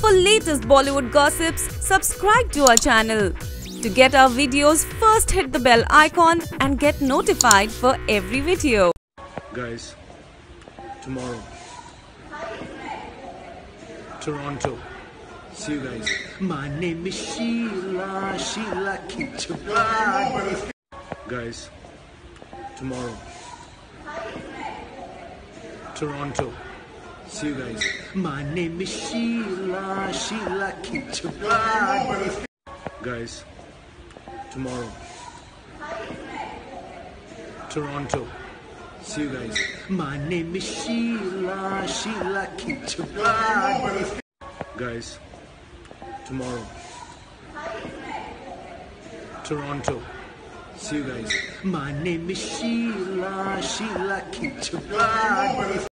For latest Bollywood gossips, subscribe to our channel. To get our videos, first hit the bell icon and get notified for every video. Guys, tomorrow, Toronto. See you guys. My name is Sheila, Sheila JugalBandi. Guys, tomorrow, Toronto. See you guys. My name is Sheila, Sheila JugalBandi. Guys, tomorrow, Toronto. See you guys. My name is Sheila, Sheila JugalBandi. Guys, tomorrow, Toronto. See you guys. My name is Sheila, Sheila JugalBandi.